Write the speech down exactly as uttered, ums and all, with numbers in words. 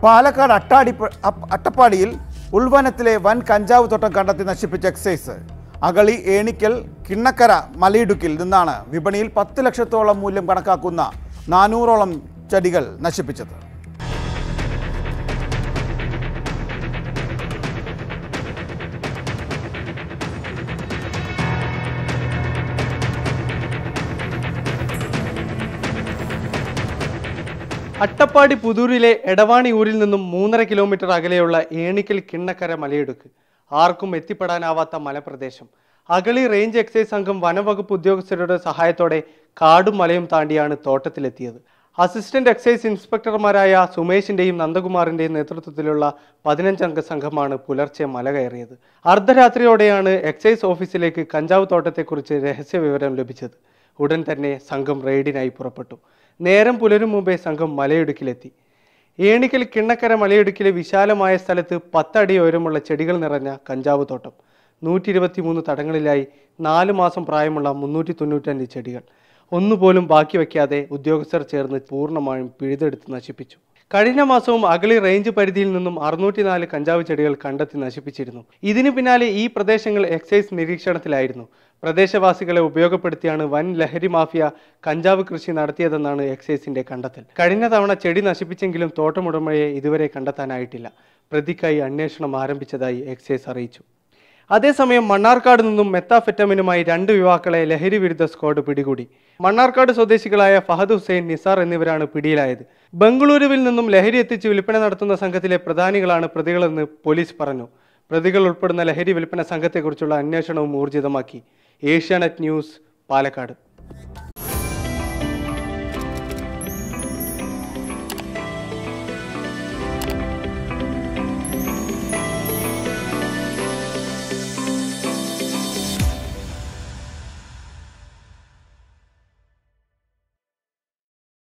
പാലക്കാട് അട്ടാടി അട്ടപ്പാടിയിൽ ഉൾവനത്തിലെ വൻ കഞ്ചാവ് തോട്ടം കണ്ടെത്തി നശിപ്പിച്ച എക്സൈസ്. അകളി, ഏണിക്കൽ, കിണ്ണക്കര, മലയിടുക്കിൽ നിന്നാണ് വിപണിയിൽ പത്ത് ലക്ഷത്തോളം മൂല്യം കണക്കാക്കുന്ന നാനൂറോളം ചെടികൾ നശിപ്പിച്ചത്. അട്ടപ്പാടി പുതൂരിലെ എടവാണി ഊരിൽ നിന്നും മൂന്നര കിലോമീറ്റർ അകലെയുള്ള ഏണിക്കൽ കിണ്ണക്കര മലയിടുക്ക് ആർക്കും എത്തിപ്പെടാനാവാത്ത മലപ്രദേശം. അകളി റേഞ്ച് എക്സൈസ് സംഘം വനവകുപ്പ് ഉദ്യോഗസ്ഥരുടെ സഹായത്തോടെ കാടും മലയും താണ്ടിയാണ് തോട്ടത്തിലെത്തിയത്. അസിസ്റ്റന്റ് എക്സൈസ് ഇൻസ്പെക്ടർമാരായ സുമേഷിന്റെയും നന്ദകുമാറിന്റെയും നേതൃത്വത്തിലുള്ള പതിനഞ്ചംഗ സംഘമാണ് പുലർച്ചെ മല കയറിയത്. അർദ്ധരാത്രിയോടെയാണ് എക്സൈസ് ഓഫീസിലേക്ക് കഞ്ചാവ് തോട്ടത്തെക്കുറിച്ച് രഹസ്യ വിവരം ലഭിച്ചത്. ഉടൻ തന്നെ സംഘം റെയ്ഡിനായി പുറപ്പെട്ടു. നേരം പുലരും മുമ്പേ സംഘം മലയിടുക്കിലെത്തി. ഏണിക്കൽ കിണ്ണക്കര മലയിടുക്കിലെ വിശാലമായ സ്ഥലത്ത് പത്തടി ഉയരമുള്ള ചെടികൾ നിറഞ്ഞ കഞ്ചാവ് തോട്ടം. നൂറ്റി ഇരുപത്തി മൂന്ന് തടങ്ങളിലായി നാല് മാസം പ്രായമുള്ള മുന്നൂറ്റി തൊണ്ണൂറ്റഞ്ച് ചെടികൾ ഒന്നുപോലും ബാക്കി വയ്ക്കാതെ ഉദ്യോഗസ്ഥർ ചേർന്ന് പൂർണ്ണമായും പിഴുതെടുത്ത് നശിപ്പിച്ചു. കഴിഞ്ഞ മാസവും അകളി റേഞ്ച് പരിധിയിൽ നിന്നും അറുന്നൂറ്റി നാല് കഞ്ചാവ് ചെടികൾ കണ്ടെത്തി നശിപ്പിച്ചിരുന്നു. ഇതിനു പിന്നാലെ ഈ പ്രദേശങ്ങൾ എക്സൈസ് നിരീക്ഷണത്തിലായിരുന്നു. പ്രദേശവാസികളെ ഉപയോഗപ്പെടുത്തിയാണ് വൻ ലഹരി മാഫിയ കഞ്ചാവ് കൃഷി നടത്തിയതെന്നാണ് എക്സൈസിന്റെ കണ്ടെത്തൽ. കഴിഞ്ഞ തവണ ചെടി നശിപ്പിച്ചെങ്കിലും തോട്ടമുടമയെ ഇതുവരെ കണ്ടെത്താനായിട്ടില്ല. പ്രതിക്കായി അന്വേഷണം ആരംഭിച്ചതായി എക്സൈസ് അറിയിച്ചു. അതേസമയം മണ്ണാർക്കാട് നിന്നും മെത്താഫെറ്റമിനുമായി രണ്ട് യുവാക്കളെ ലഹരി വിരുദ്ധ സ്ക്വാഡ് പിടികൂടി. മണ്ണാർക്കാട് സ്വദേശികളായ ഫഹദ് ഹുസൈൻ, നിസാർ എന്നിവരാണ് പിടിയിലായത്. ബംഗളൂരുവിൽ നിന്നും ലഹരി എത്തിച്ച് വിൽപ്പന നടത്തുന്ന സംഘത്തിലെ പ്രധാനികളാണ് പ്രതികളെന്ന് പോലീസ് പറഞ്ഞു. പ്രതികൾ ഉൾപ്പെടുന്ന ലഹരി വിൽപ്പന സംഘത്തെക്കുറിച്ചുള്ള അന്വേഷണവും ഊർജിതമാക്കി. ഏഷ്യാനെറ്റ് ന്യൂസ്, പാലക്കാട്.